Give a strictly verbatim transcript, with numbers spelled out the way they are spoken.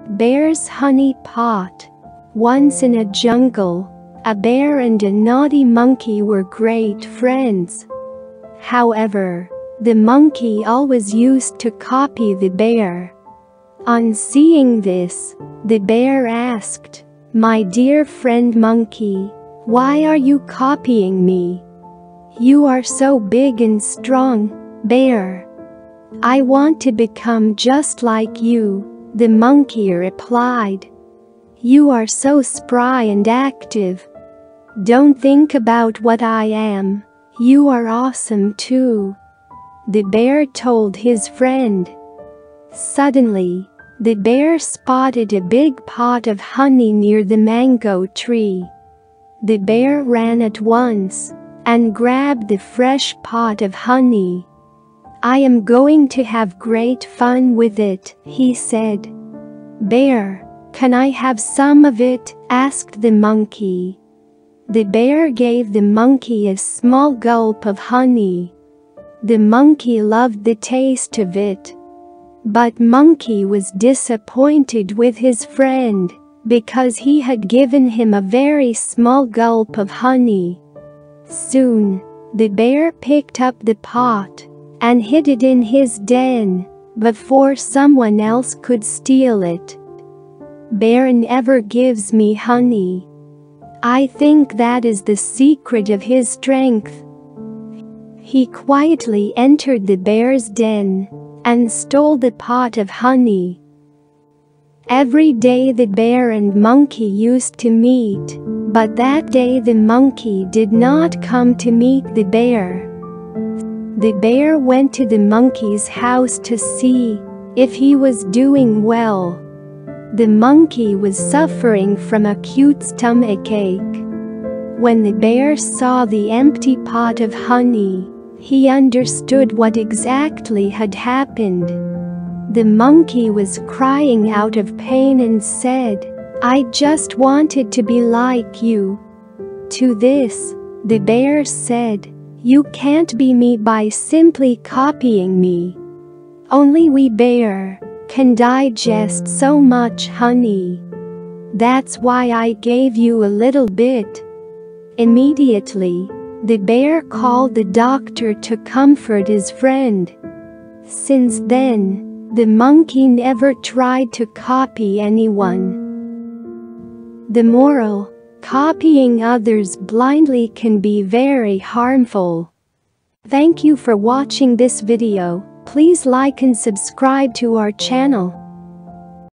Bear's honey pot. Once in a jungle, a bear and a naughty monkey were great friends. However, the monkey always used to copy the bear. On seeing this, the bear asked, "My dear friend monkey, why are you copying me? You are so big and strong, bear." "I want to become just like you," the monkey replied. "You are so spry and active. Don't think about what I am. You are awesome too," the bear told his friend. Suddenly, the bear spotted a big pot of honey near the mango tree. The bear ran at once and grabbed the fresh pot of honey. "I am going to have great fun with it," he said. "Bear, can I have some of it?" asked the monkey. The bear gave the monkey a small gulp of honey. The monkey loved the taste of it. But Monkey was disappointed with his friend because he had given him a very small gulp of honey. Soon, the bear picked up the pot and hid it in his den before someone else could steal it. "Bear never gives me honey. I think that is the secret of his strength." He quietly entered the bear's den and stole the pot of honey. Every day the bear and monkey used to meet, but that day the monkey did not come to meet the bear. The bear went to the monkey's house to see if he was doing well. The monkey was suffering from acute stomachache. When the bear saw the empty pot of honey, he understood what exactly had happened. The monkey was crying out of pain and said, "I just wanted to be like you." To this, the bear said, "You can't be me by simply copying me. Only we bear can digest so much honey. That's why I gave you a little bit." Immediately, the bear called the doctor to comfort his friend. Since then, the monkey never tried to copy anyone. The moral: copying others blindly can be very harmful. Thank you for watching this video. Please like and subscribe to our channel.